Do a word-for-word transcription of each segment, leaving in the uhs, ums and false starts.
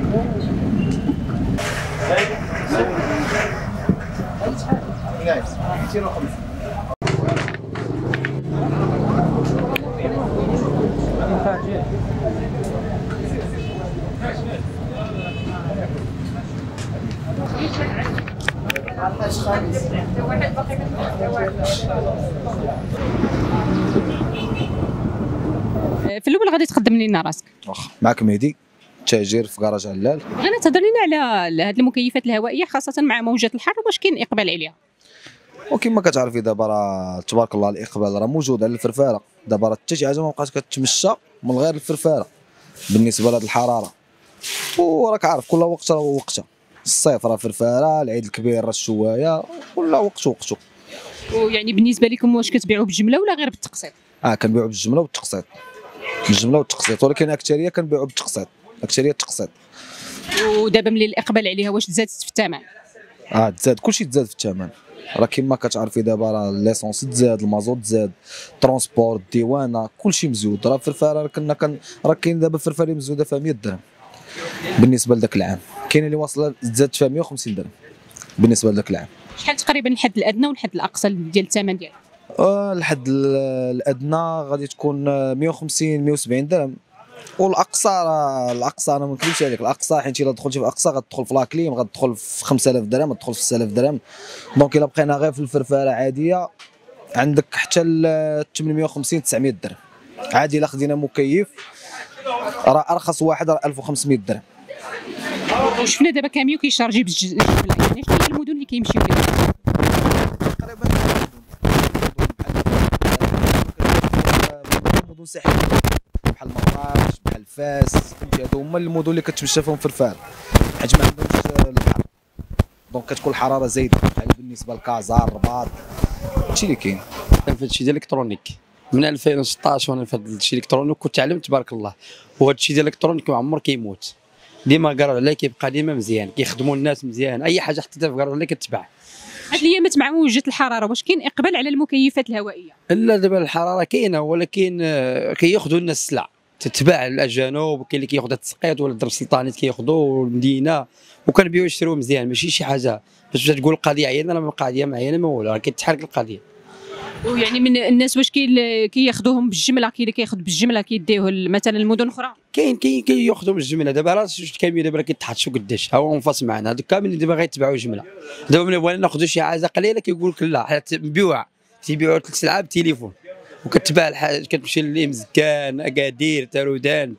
في الاول غادي تقدم لنا راسك. واخا. معك مهدي، تاجر في كراج علال. بغينا تهضر لنا على هذه المكيفات الهوائيه خاصه مع موجات الحر، واش كاين اقبال عليها؟ وكما كتعرفي دابا راه تبارك الله الاقبال راه موجود على الفرفاره. دابا راه حتى شي حاجه ما بقات كتمشى من غير الفرفاره بالنسبه لهاد الحراره، وراك عارف كل وقت راه وقتها. الصيف راه فرفاره، العيد الكبير راه الشوايه، كل وقت وقته. ويعني بالنسبه لكم واش كتبيعوا بالجمله ولا غير بالتقسيط؟ اه كنبيعوا بالجمله والتقسيط، بالجمله والتقسيط، ولكن الاكثريه كنبيعوا بالتقسيط، الاكثريه التقسيط. ودابا ملي الاقبال عليها واش تزادت في الثمن؟ اه تزاد، كلشي تزاد في الثمن. راه كيما كتعرفي دابا راه ليسونس تزاد، المازوت تزاد، ترونسبور، الديوانه، كلشي مزيود. راه الفرفاره كنا كن راه كاين دابا فرفاره مزوده فيها مية درهم بالنسبه لذاك العام، كاين اللي واصله تزاد فيها مية وخمسين درهم بالنسبه لذاك العام. شحال تقريبا الحد الادنى والحد الاقصى ديال الثمن ديالها؟ آه الحد الادنى غادي تكون مية وخمسين مية وسبعين درهم، والاقصى راه الاقصى انا ما نكذبش عليك، الاقصى حيت الا دخلتي في الاقصى غتدخل في لاكليم، غتدخل في خمسة آلاف درهم، غتدخل في ستة آلاف درهم. دونك الا بقينا غير في الفرفاره عاديه عندك حتى ل ثمنمية وخمسين تسعمية درهم عادي. الا خدينا مكيف راه ارخص واحد راه ألف وخمسمية درهم. وشفنا دابا كاميو كيشارجي بالجمله، يعني شنو هي المدن اللي كيمشيو ليها؟ تقريبا مدن ساحليه بحال مراكش، بحال فاس، فهمتي هادو هما المدن اللي كتمشى فيهم فرفاره حيت ما عندهمش البحر، دونك كتكون الحراره زايده بحال بالنسبه لكازا، الرباط، هادشي اللي كاين. في هادشي ديال الالكترونيك من ألفين وستطاش وانا في هادشي الالكترونيك كنت تعلمت تبارك الله، وهادشي ديال الالكترونيك ما عمر كيموت، ديما قالوا عليه كيبقى ديما مزيان، كيخدموا الناس مزيان، اي حاجه حطيتها في قالوا عليه كتباع. هاد الايامات مع موجة الحراره واش كاين اقبال على المكيفات الهوائيه؟ لا دابا الحراره كاينه، ولكن كياخذوا الناس السلع تتباع الاجانب، كاين اللي كياخذ التسقيط ولا الدرب السلطاني كياخذوا المدينه وكنبيعوا يشريوا مزيان، ماشي شي حاجه باش تقول قضيه عينه لا قضيه معينه ما والو، راه كيتحرك القضيه. ويعني من الناس واش كاين كياخذوهم بالجمله، كاين اللي كياخذ بالجمله كيديوه مثلا المدن الاخرى؟ كاين كاين كياخذوا بالجمله. دابا راه شفت كاميو دابا راه كيتحط شو قداش ها هو منفصل معنا، هذوك كامل اللي دابا غيتباعوا جمله. دابا ملي بغينا ناخذوا شي حاجه قليله كيقول لك لا حيت مبيوعه، تيبيعوا ثلاث سلعه بالتليفون وكتباع الحاجه، كتمشي لمزكان، اكادير، تارودان،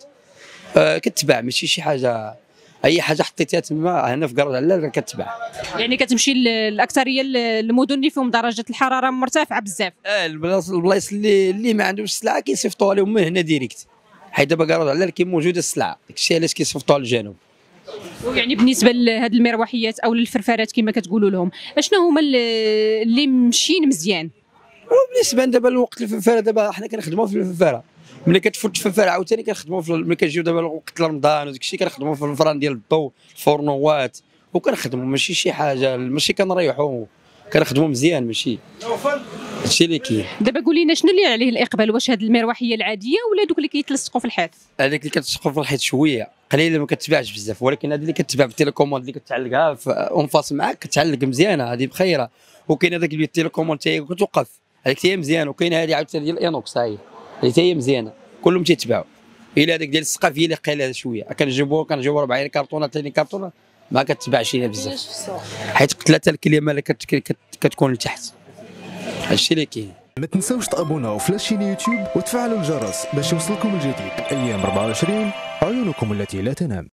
آه كتباع، ماشي شي حاجه اي حاجه حطيتيها تما هنا في كراج علال كتباع. يعني كتمشي الاكثريه المدن اللي فيهم درجه الحراره مرتفعه بزاف. اه البلايص اللي اللي ما عندهمش السلعه كيصيفطوها لهم من هنا ديريكت، حيت دابا كراج علال كاين موجوده السلعه، داكشي علاش كيصيفطوها للجنوب. ويعني بالنسبه لهاد المروحيات او للفرفارات كما كتقولوا لهم، اشنو هما اللي ماشيين مزيان؟ وبالنسبه دابا الوقت الفرفاره دابا حنا كنخدموا في الفرفاره، ملي كتفوت الفرفاره عاوتاني كنخدموا في ملي كنجيو دابا وقت رمضان وداك الشيء كنخدموا في الفران ديال الضو، الفرنوات، وكنخدموا ماشي شي حاجه، ماشي كنريحوا، كنخدموا مزيان ماشي هادشي اللي كاين. دابا قول لنا شنو اللي عليه الاقبال، واش هاد المروحيه العاديه ولا دوك اللي كيتلصقوا في الحيط؟ هذيك اللي كتلصقوا في الحيط شويه قليله ما كتباعش بزاف، ولكن هذه اللي كتباع بالتيليكوموند اللي كتعلقها في اونفاس معاك كتعلق مزيانه هذه بخيره. وكاين هذاك اللي التيليكوموند حتى هي كتوقف، هذيك حتى هي مزيانه. وكاين هذه عاوتاني ديال الانوكس هاي اللي حتى هي مزيانه، كلهم تيتباعوا. الا هذاك ديال السقاف هي اللي قليله شويه، كنجيبوها كنجيبوا أربعين كرتونه ثلاثين كرتونه ما كتباعش لينا بزاف، حيت ثلاثه الكلمه اللي كتكون لتحت. هادشي اللي كاين. ما تنساوش تابوناو في لاشين يوتيوب وتفعلوا الجرس باش يوصلكم الجديد. ايام أربعة وعشرين عيونكم التي لا تنام.